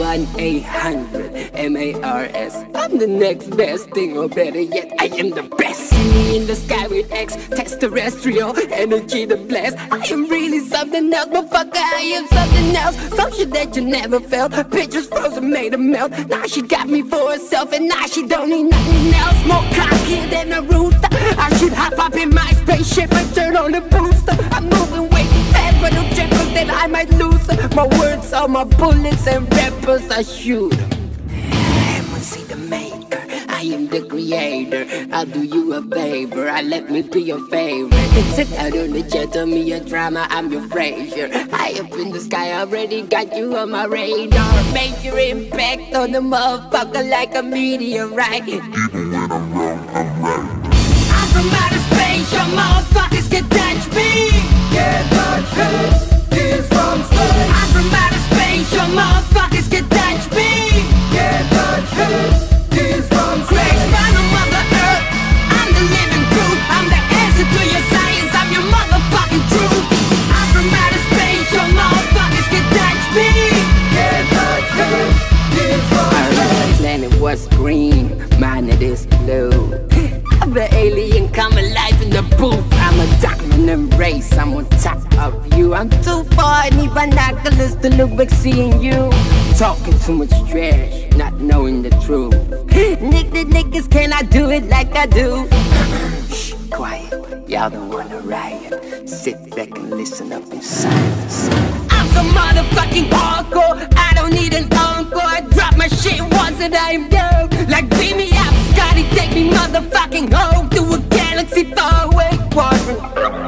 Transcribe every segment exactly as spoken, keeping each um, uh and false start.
one eight hundred M A R S. I'm the next best thing, or better yet, I am the best. See me in the sky with extraterrestrial energy to blast. I am really something else, motherfucker, I am something else. Some shit that you never felt. Pictures frozen, made of melt. Now she got me for herself, and now she don't need nothing else. More cocky than a rooster. I should hop up in my spaceship and turn on the booster. I'm moving way too fast, but no jiggles, then I might lose her. My words are my bullets, and rappers I shoot 'em. I must see the maker, I am the creator. I'll do you a favor, I let me be your favorite. Sit out on the jet, tell me your drama, I'm your Frasier. High up in the sky, already got you on my radar. Major impact on the motherfucker like a meteorite. Even when I'm wrong, I'm right. I'm from outer space, your motherfuckers can touch me. Can't touch me, he's from space. I'm from outer space, your motherfuckers can touch me. Can't touch me, he's from Crash space. by the mother earth, I'm the living proof. I'm the answer to your science, I'm your motherfucking truth. I'm from outer space, your motherfuckers can touch me. Can't touch me, he's from I heard the planet was green, mine it is blue. I'm the alien come alive in the booth. I'm a diamond race, I'm on top of you. I'm too far, I need binoculars to look back seeing you. Talking too much trash, not knowing the truth. Nick the niggas, can I do it like I do? Shh, quiet, y'all don't wanna riot. Sit back and listen up in silence. I'm so motherfucking hardcore, I don't need an encore. I drop my shit once and I'm done. Like beam me up, Scotty, take me motherfucking home to a galaxy far away quadrant.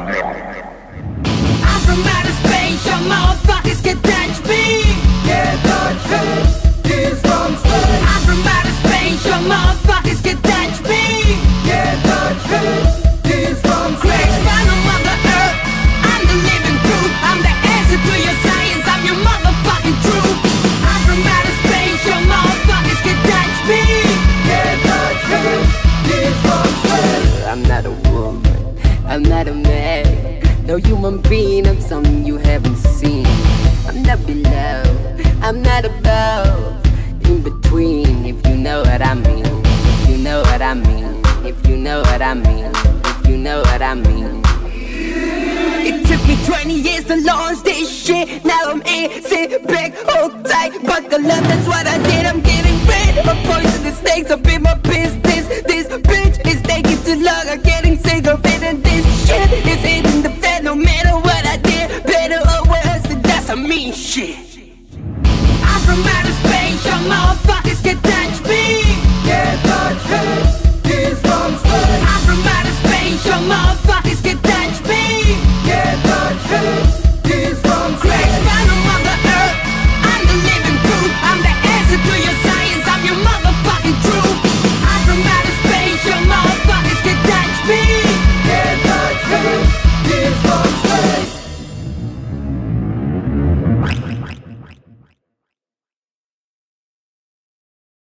I'm from outer space, your motherfuckers can touch me. Can't touch me, he's from space. I'm from outer space, your motherfuckers can touch me. Can't touch me, he's from Crash space. by the mother earth, I'm the living proof. I'm the answer to your science, I'm your motherfucking truth. I'm from outer space, your motherfuckers can touch me. Can't touch me, he's from space. I'm not a woman, I'm not a man. No human being, I'm something you haven't seen. I'm not below, I'm not above. In between, if you know what I mean. If you know what I mean. If you know what I mean. If you know what I mean. It took me twenty years to launch this shit. Now I'm in, sit back, hold tight, buckle up, that's what I did. I'm getting rid of poisonous snakes up in my business. This bitch is taking too long, I'm getting sick of it. And this shit is hitting the fan no matter what I did. Better or worse, that's a mean shit.